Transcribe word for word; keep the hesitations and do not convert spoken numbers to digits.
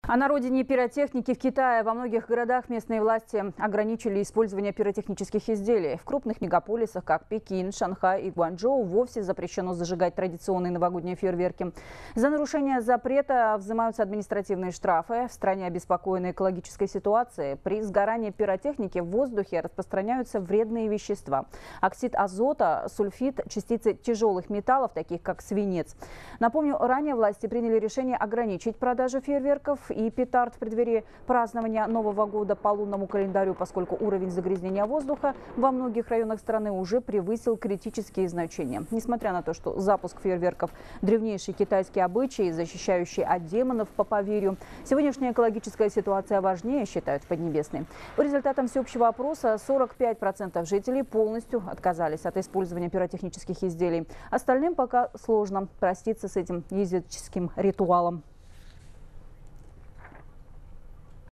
А на родине пиротехники в Китае во многих городах местные власти ограничили использование пиротехнических изделий. В крупных мегаполисах, как Пекин, Шанхай и Гуанчжоу, вовсе запрещено зажигать традиционные новогодние фейерверки. За нарушение запрета взимаются административные штрафы. В стране обеспокоены экологической ситуацией. При сгорании пиротехники в воздухе распространяются вредные вещества. Оксид азота, сульфид, частицы тяжелых металлов, таких как свинец. Напомню, ранее власти приняли решение ограничить продажу фейерверков и петард в преддверии празднования Нового года по лунному календарю, поскольку уровень загрязнения воздуха во многих районах страны уже превысил критические значения. Несмотря на то, что запуск фейерверков – древнейший китайский обычай, защищающий от демонов по поверью, сегодняшняя экологическая ситуация важнее, считают в Поднебесной. По результатам всеобщего опроса сорок пять процентов жителей полностью отказались от использования пиротехнических изделий. Остальным пока сложно проститься с этим языческим ритуалом.